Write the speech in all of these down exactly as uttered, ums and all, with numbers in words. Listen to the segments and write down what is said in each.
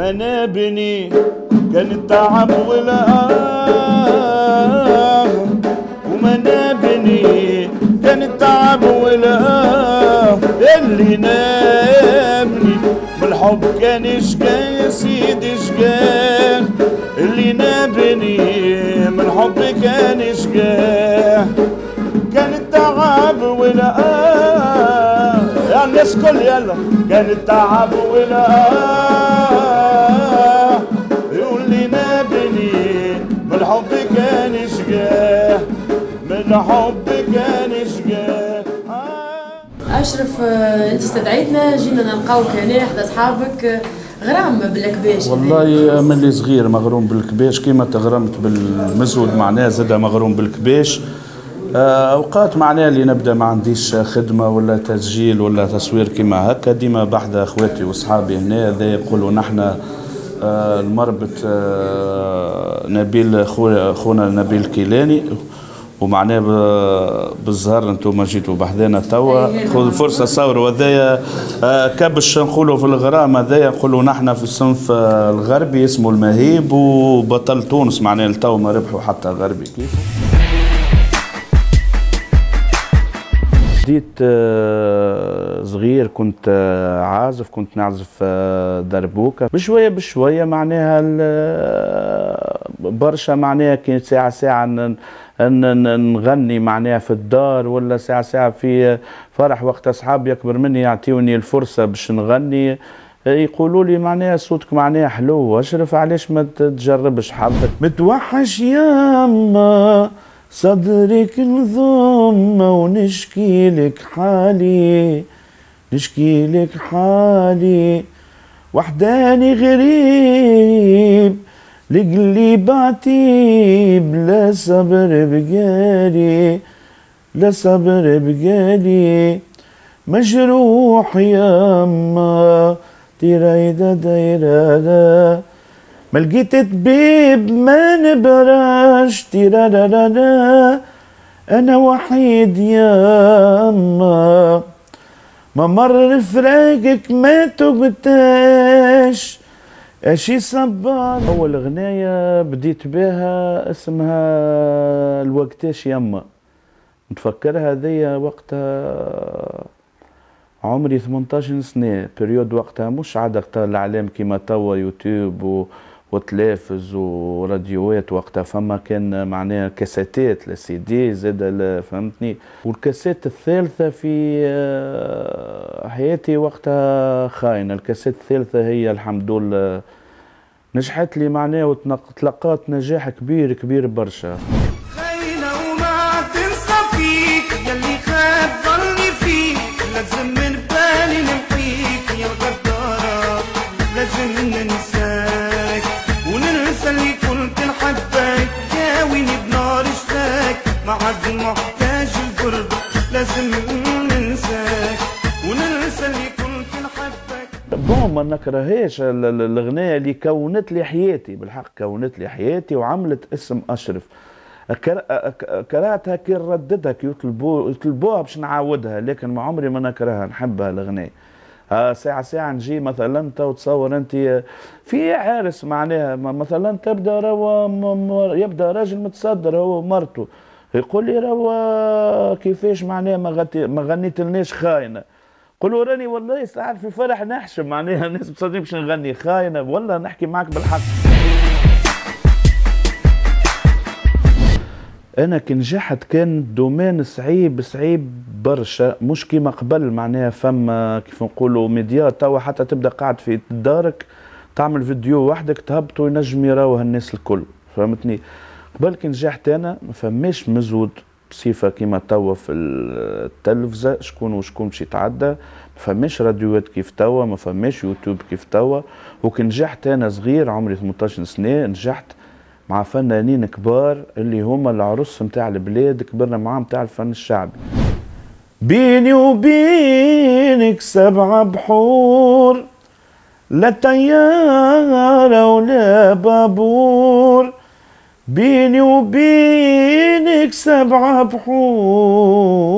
وما نبني كان التعب والآه، وما نبني كان التعب والآه، اللي نبني من الحب كان شقاه يا سيدي شقاه، اللي نبني من الحب كان شقاه، كان التعب والآه يا الناس كل يلا، كان التعب والآه، واللي نبني من الحب كان شقاه، من الحب كان شقاه. أشرف انت استدعيتنا جينا نلقاوك هنا حدا اصحابك، غرام بالكباش. والله ملي صغير مغروم بالكباش، كيما تغرمت بالمزود معناه زاد مغروم بالكباش. اوقات معناه اللي نبدا ما عنديش خدمه ولا تسجيل ولا تصوير كيما هكا، ديما بحد اخواتي واصحابي هنا ذا يقولوا نحن المربط نبيل خونا نبيل كيلاني، ومعناه بالزهر انتم جيتوا بحذانا توا، خذوا الفرصه صوروا. هذايا كبش نقولوا في الغرام، هذايا نقولوا نحن في الصنف الغربي اسمه المهيب، وبطل تونس معناه لتو ما ربحوا حتى غربي. كيف بديت صغير كنت عازف، كنت نعزف دربوكه بشويه بشويه معناها برشا، معناها كانت ساعه ساعه نغني معناها في الدار، ولا ساعه ساعه في فرح وقت اصحاب يكبر مني يعطيوني الفرصه باش نغني، يقولوا لي معناها صوتك معناها حلو اشرف علاش ما تجربش حظك. متوحش ياما صدرك نضم ونشكي لك حالي، نشكي لك حالي، وحداني غريب لقلي عتيب، لا صبر بقالي، لا صبر بقالي، مجروح ياما تيرايدا دايرادا، ما لقيت طبيب ما نبراش تيرارارادا، انا وحيد ياما ما مر فراقك ما تقتاش اشي صبار. اول اغنية بديت بها اسمها الوقتاش يما، نتفكرها هذيا وقتها عمري ثمنطاش سنة، بريود وقتها مش عادة الاعلام كيما توا يوتيوب و وتلافز وراديوات، وقتها فما كان معناها كاسيتات لسي دي زاد فهمتني. والكاسيت الثالثة في حياتي وقتها خاينة، الكاسيت الثالثة هي الحمد لله نجحت لي معناها وتلقات نجاح كبير كبير برشا. خاينة وما تنسى فيك يلي خاب ظني فيك، لازم من بالي نمحيك يا الغدارة، لازم ننساك وننسى اللي كنت نحبك، داويني بنار اشتاك ما عاد محتاج القرب، لازم ننساك وننسى اللي كنت نحبك. بون ما نكرهاش الاغنيه اللي كونت لي حياتي، بالحق كونت لي حياتي وعملت اسم اشرف. كرهتها كي نرددها كي يطلبوا يطلبوها باش نعاودها، لكن ما عمري ما نكرهها، نحبها الاغنيه. ساعة ساعة نجي مثلا تو تصور انت في عرس معناها مثلا تبدا روا يبدا راجل متصدر هو ومرته، يقول لي روا كيفاش معناها ما ما غنيتلناش خاينه، قولوا راني والله ساعات في فرح نحشم معناها الناس مصدقين باش نغني خاينه، والله نحكي معك بالحق. انا كي نجحت كان دومين صعيب صعيب برشا، مش كيما قبل معناها فما كيف نقولوا ميديا توا حتى تبدا قاعد في دارك تعمل فيديو وحدك تهبط وينجم يراوها الناس الكل، فهمتني. قبل كي نجحت انا ما فماش مزود بصفه كيما توا في التلفزه شكون وشكون باش يتعدى، ما فماش راديوات كيف توا، ما فماش يوتيوب كيف توا. وكي نجحت انا صغير عمري ثمنطاش سنه، نجحت مع فنانين كبار اللي هما العروس نتاع البلاد، كبرنا معاهم نتاع الفن الشعبي. بيني وبينك سبع بحور، لا طيارة ولا بابور، بيني وبينك سبع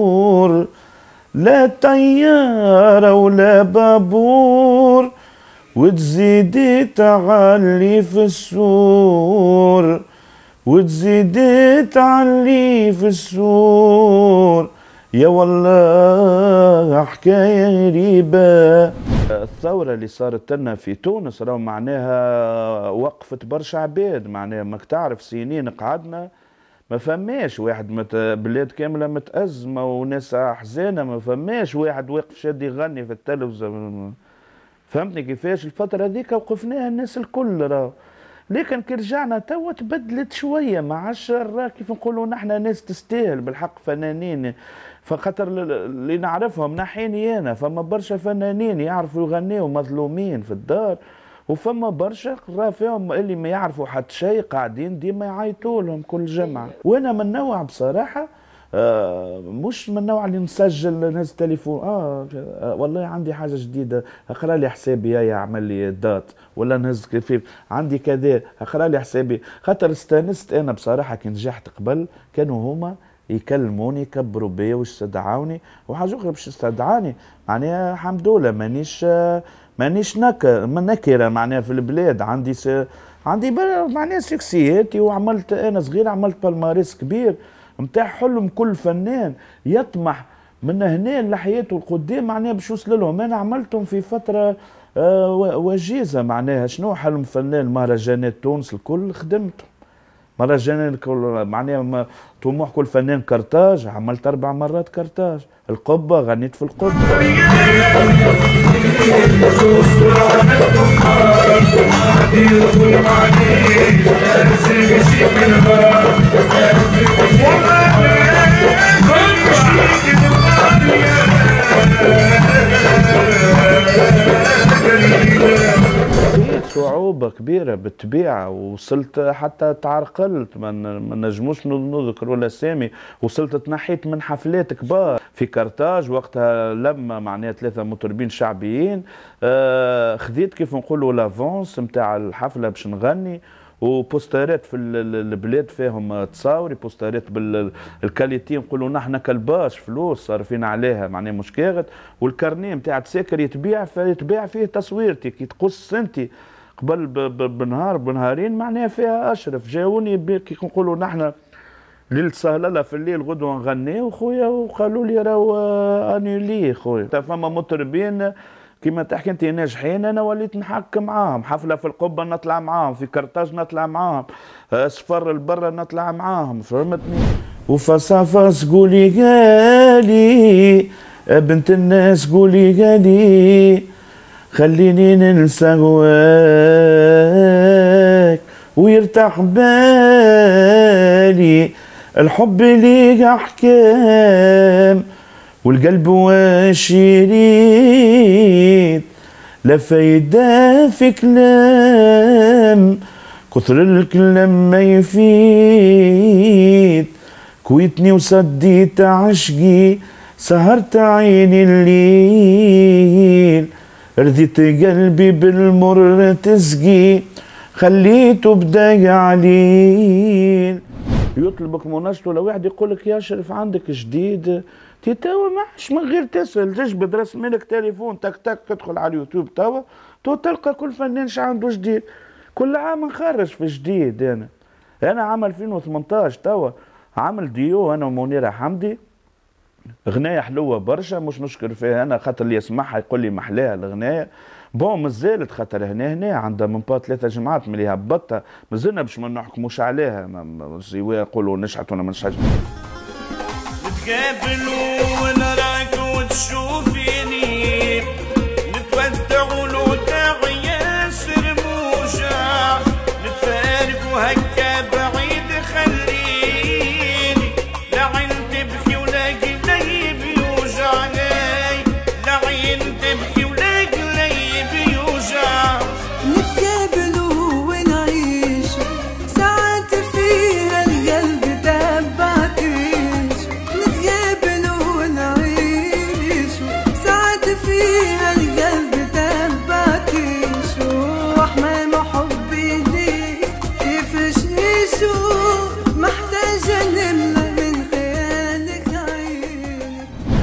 بحور، لا طيارة ولا بابور، وتزيدي تعلي في السور، وتزيدي تعلي في السور، يا والله حكاية غريبة. الثورة اللي صارت لنا في تونس راهو معناها وقفت برشا عباد، معناها ماك تعرف سنين قعدنا ما فماش واحد مت... بلاد كاملة متأزمة وناس أحزانة، ما فماش واحد واقف شاد يغني في التلفزة. فهمتني كيفاش؟ الفترة هذيك وقفناها الناس الكل راهو، لكن كي رجعنا توا تبدلت شوية، ما عادش راه كيف نقولوا نحن ناس تستاهل بالحق فنانين، فخاطر اللي نعرفهم نحيني أنا فما برشا فنانين يعرفوا يغنيوا مظلومين في الدار، وفما برشا راه فيهم اللي ما يعرفوا حتى شيء قاعدين ديما يعيطوا لهم كل جمعة. وأنا من نوع بصراحة آه مش من النوع اللي نسجل ناس تليفون آه, اه والله عندي حاجه جديده اقرا لي حسابي يا يعمل لي دات ولا نهز كيف عندي كذا اقرا لي حسابي، خاطر استانست انا بصراحه كي نجحت قبل كانوا هما يكلموني يكبروا بيا واستدعوني وحاجه اخرى باش استدعاني، معناها الحمد لله مانيش مانيش نكر نكره معناها في البلاد، عندي س... عندي معناها سكسياتي، وعملت انا صغير عملت بالماريس كبير متاع حلم كل فنان يطمح من هنا لحياته القدام معناها باش يوصل لهم. انا عملتهم في فتره آه وجيزه، معناها شنو حلم فنان مهرجانات تونس الكل خدمتهم، مهرجانات الكل معناها طموح كل فنان كرتاج، عملت اربع مرات كرتاج، القبه غنيت في القبه. صعوبة كبيرة بالطبيعة، وصلت حتى تعرقلت ما نجموش نذكروا الأسامي، وصلت تنحيت من حفلات كبار في كرتاج وقتها لما معناها ثلاثة مطربين شعبيين، آه خذيت كيف نقولوا لافونس نتاع الحفلة باش نغني، وبوسترات في البلاد فيهم تصاوري بوسترات بالكاليتي نقولوا نحن كالباش فلوس صارفين عليها معناها مش كاغد، والكارنيه نتاع تساكر يتبيع فيتباع فيه تصويرتي كي تقص انت قبل بنهار بنهارين معناها فيها اشرف جاوني كي نقولوا نحن ليلة سهلله في الليل غدوه نغنيو خويا وقالوا لي راهو انيلي خويا. فما مطربين كيما تحكي انت ناجحين انا وليت نحك معاهم، حفله في القبه نطلع معاهم، في كرتاج نطلع معاهم، سفر البرة نطلع معاهم، فهمتني؟ وفصفص قولي قالي بنت الناس قولي قالي خليني ننسى هواك ويرتاح بالي، الحب ليك احكام والقلب واش يريد، لا فايدة في كلام كثر الكلام ما يفيد، كويتني وصديت عشقي سهرت عيني الليل، رضيت قلبي بالمر تسقي خليته بدا عليل. يطلبك مناشطه لو واحد يقول لك يا شرف عندك جديد تي توا معش من غير تسأل تجبد رسم لك تليفون تك تك تدخل على اليوتيوب توا تو تلقى كل فنان ش عنده جديد، كل عام نخرج في جديد. انا انا عام ألفين وثمنطاش توا عامل ديو انا ومنيرة حمدي، غناية حلوة برشا مش نشكر فيها انا خاطر اللي يسمعها يقول لي محلاها الغناية بون مازالت خاطر هنا هنا عندها من با ثلاثة جمعات ملي هبطتها مازلنا باش ما نحكموش عليها سواء يقولوا نشحت ولا ما نشحتش. نتقابلوا ونراك وتشوفيني نتودع ولودع ياسر موجع نتفارقوا هكا بعيد خليني لا عين تبكي ولا قليب يوجعني لا عين تبكي ولا قليب يوجع. نتقابلوا ونعيشوا ساعات فيها القلب تبعتيش، نتقابلوا ونعيشوا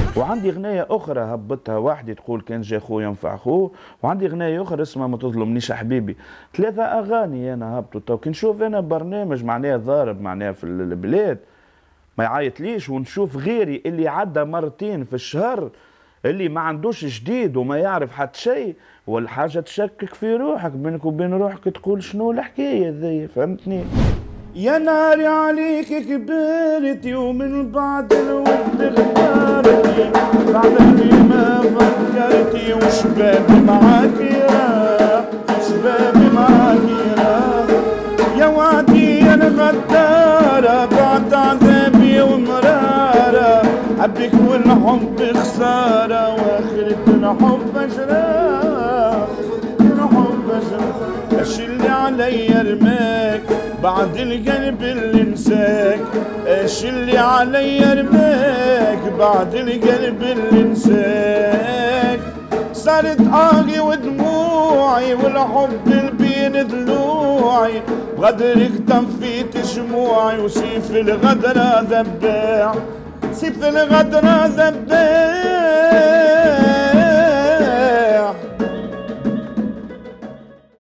وعندي غناية أخرى هبطها وحدي تقول كان جا خويا ينفع خوه، وعندي غناية أخرى اسمها ما تظلمنيش حبيبي. ثلاثة أغاني أنا هبطوا تو كي نشوف أنا برنامج معناها ضارب معناها في البلاد ما يعيطليش، ونشوف غيري اللي عدى مرتين في الشهر اللي ما عندوش جديد وما يعرف حتى شيء، والحاجة تشكك في روحك بينك وبين روحك تقول شنو الحكاية ذي، فهمتني؟ يا ناري عليك كبرتي ومن بعد الود اختارتي، بعد اللي ما فكرتي وشبابي معاكي راح، شبابي معاكي راح. يا وعدي يا الغدارة بعد عذابي ومرارة، حبك والحب خسارة واخرة الحب جراح، الحب جراح. اش اللي عليا رماك بعد القلب اللي نساك، ايش اللي عليا رماك بعد القلب اللي نساك. صارت آهي ودموعي والحب البين ضلوعي، بغدرك طفيت شموعي وسيف الغدرة ذباع، سيف الغدرة ذباع.